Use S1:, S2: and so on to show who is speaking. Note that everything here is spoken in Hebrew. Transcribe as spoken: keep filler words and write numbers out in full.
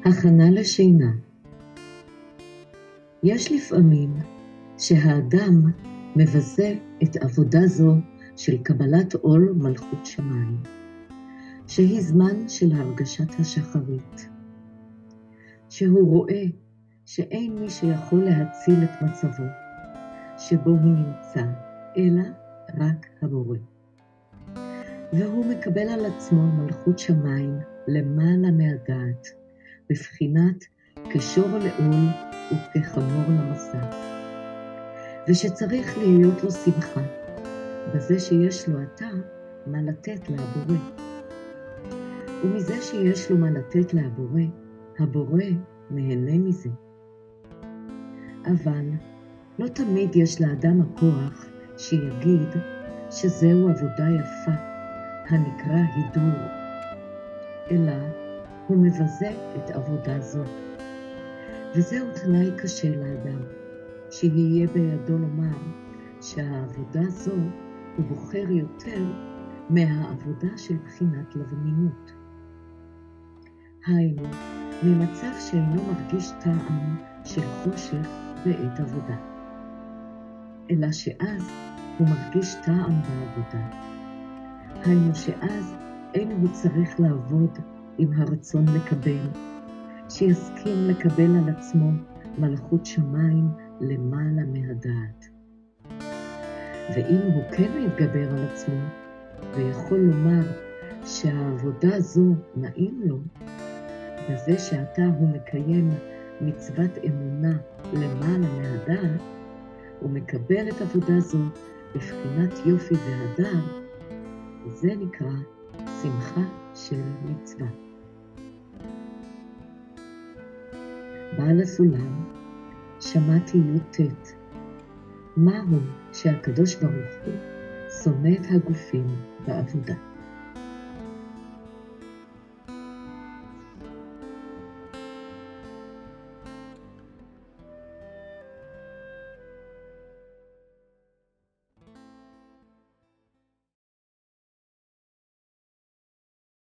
S1: הכנה לשינה. יש לפעמים שהאדם מבזה את עבודה זו של קבלת עול מלכות שמיים, שהיא זמן של הרגשת השחרית, שהוא רואה שאין מי שיכול להציל את מצבו, שבו הוא נמצא, אלא רק הבורא. והוא מקבל על עצמו מלכות שמיים למעלה מהדעת, בבחינת כשור לעול וכחמור למסע, ושצריך להיות לו שמחה, בזה שיש לו עתה מה לתת לבורא. ומזה שיש לו מה לתת לבורא, הבורא נהנה מזה. אבל לא תמיד יש לאדם הכוח שיגיד שזהו עבודה יפה, הנקרא הידור, אלא הוא מבזה את עבודה זו. וזהו תנאי קשה לאדם, שיהיה בידו לומר שהעבודה זו הוא בוחר יותר מהעבודה של בחינת לבניות. היינו, ממצב שאינו מרגיש טעם של חושך בעת עבודה, אלא שאז הוא מרגיש טעם בעבודה. היינו שאז אין הוא צריך לעבוד עם הרצון לקבל, שיסכים לקבל על עצמו מלכות שמיים למעלה מהדעת. ואם הוא כן מתגבר על עצמו ויכול לומר שהעבודה זו נעים לו, בזה שעתה הוא מקיים מצוות אמונה למעלה מהדעת, הוא מקבל את עבודה זו בבחינת יופי והדר, זה נקרא שמחה של מצווה. בעל הסולם, שמעתי י"ט, מהו שהקדוש ברוך הוא שונא את הגופים בעבודה.